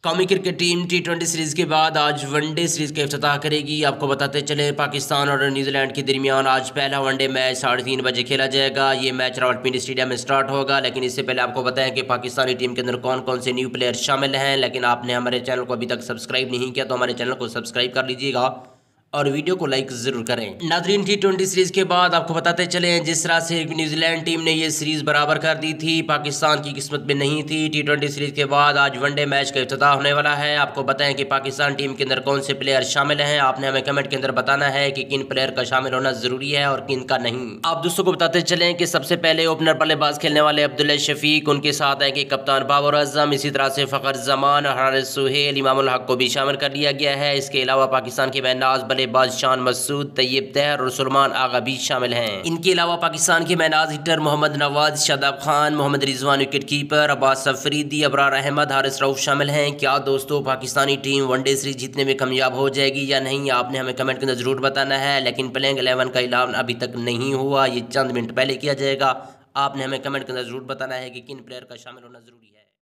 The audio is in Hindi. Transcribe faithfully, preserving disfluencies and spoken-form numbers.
कौमी cricket team T twenty series के बाद आज वनडे सीरीज़ का इफ्तिताह करेगी। आपको बताते चले पाकिस्तान और न्यूजीलैंड के दरमियान आज पहला वनडे मैच साढ़े तीन बजे खेला जाएगा। ये मैच रावलपिंडी स्टेडियम में स्टार्ट होगा। लेकिन इससे पहले आपको बताएं कि पाकिस्तानी टीम के अंदर कौन कौन से न्यू प्लेयर शामिल हैं। लेकिन आपने हमारे चैनल को अभी तक सब्सक्राइब नहीं किया तो हमारे चैनल को सब्सक्राइब कर लीजिएगा और वीडियो को लाइक ज़रूर करें। नाजरीन, टी ट्वेंटी सीरीज़ के बाद आपको बताते चले जिस तरह से न्यूजीलैंड टीम ने ये सीरीज़ बराबर कर दी थी, पाकिस्तान की किस्मत में नहीं थी। टी ट्वेंटी सीरीज़ के बाद आज वनडे मैच का इफ्तिताह होने वाला है। आपको बताएं कि पाकिस्तान टीम के अंदर कौन से प्लेयर शामिल हैं। आपने हमें कमेंट के अंदर बताना है कि किन प्लेयर का शामिल होना ज़रूरी है और किन का नहीं। आप दोस्तों को बताते चलें कि सबसे पहले ओपनर बल्लेबाज खेलने वाले अब्दुल्ला शफीक, उनके साथ है कि कप्तान बाबर आजम, इसी तरह से फ़खर जमान, हारिस सुहेल, इमामुल हक को भी शामिल कर लिया गया है। इसके अलावा पाकिस्तान के मैनाज बल्लेबाज शान सूद, तैयब तहर और सलमान आगा भी शामिल हैं। इनके अलावा पाकिस्तान के मैनाज hitter Mohammad Nawaz, Shadab Khan, Mohammad Rizwan wicket keeper, Abbas Afridi, Abrar Ahmed, Haris Rauf शामिल हैं। क्या दोस्तों पाकिस्तानी टीम वनडे सीरीज जीतने में कामयाब हो जाएगी या नहीं, आपने हमें कमेंट के अंदर जरूर बताना है। लेकिन प्लेइंग इलेवन का ऐलान अभी तक नहीं हुआ, ये चंद मिनट पहले किया जाएगा। आपने हमें कमेंट के अंदर जरूर बताना है कि किन प्लेयर का शामिल होना जरूरी है।